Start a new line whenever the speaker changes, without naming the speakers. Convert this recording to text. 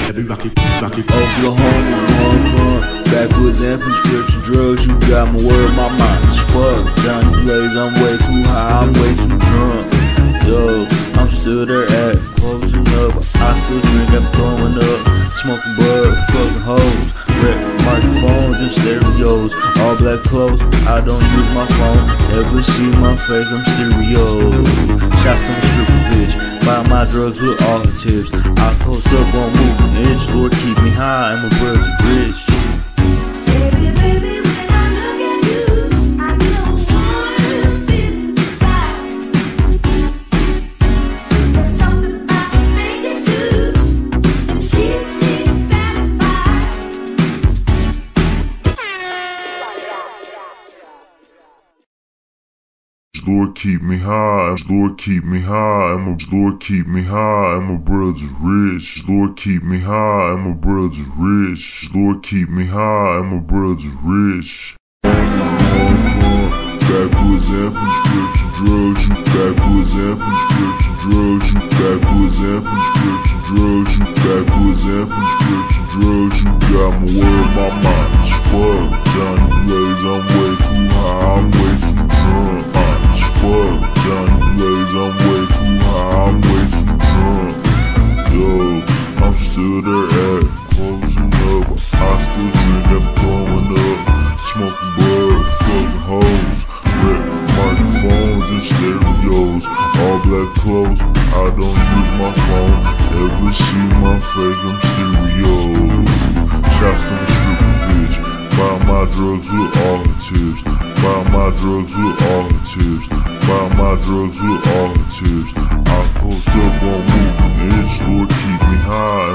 Oklahoma, going fun. Backwoods and prescription drugs, you got my word, my mind is fucked. Johnny Blaze, I'm way too high, I'm way too drunk. Yo, I'm still there at closing up. I still drink, I'm throwing up. Smoking bud, fucking hoes. Wreck microphones and stereos. All black clothes, I don't use my phone. Ever see my face, I'm stereo. Shots from a stripper bitch. Buy my drugs with all the tips. I post up, won't move an inch. Lord keep me high, and my brother's rich.
Lord keep me high, Lord keep me high, and my Lord keep me high, and my brother's rich. Lord keep me high, and my brother's rich. Lord keep me high, and my brother's rich. Backwoods and prescription drugs, you backwoods and prescription drugs, you backwoods and prescription drugs, you backwoods and prescription drugs, you got my word, my mind is fucked. Johnny Blaze, I'm way too high, I'm way too drunk. Fuck, Johnny Blaze, I'm way too high, I'm way too drunk. Yo, I'm still there at closing up. I still drink, I'm throwing up. Smoking bud, fucking hoes. Wreck microphones and stereos. All black clothes, I don't use my phone. Ever see my face, I'm stereo. Shots from a stripper bitch. Buy my drugs with all the tips. Buy my drugs with all the tips. Buy my drugs with all the tips. I post up, won't move an inch. Lord keep me high.